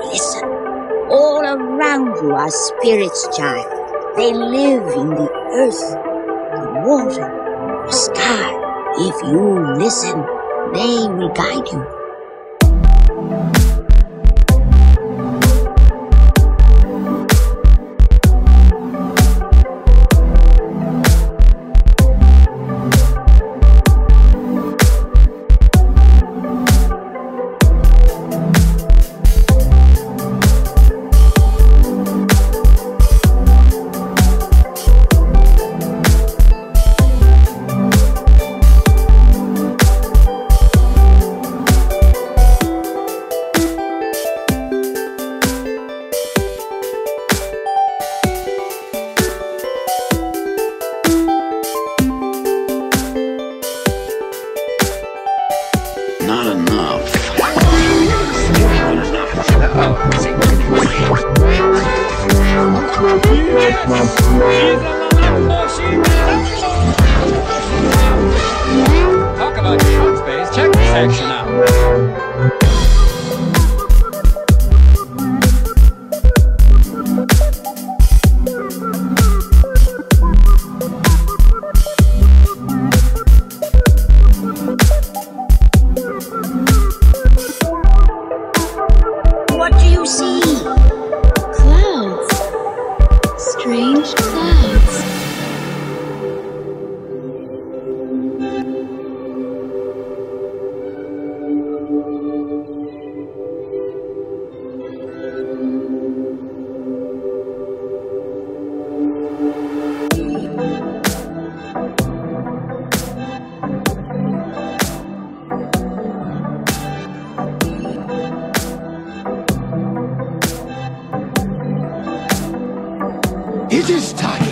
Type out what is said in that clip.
Listen. All around you are spirits, child. They live in the earth, the water, the sky. If you listen, they will guide you. Not enough. Talk about your space. Check this action out. What do you see? Clouds. Strange clouds. It is time.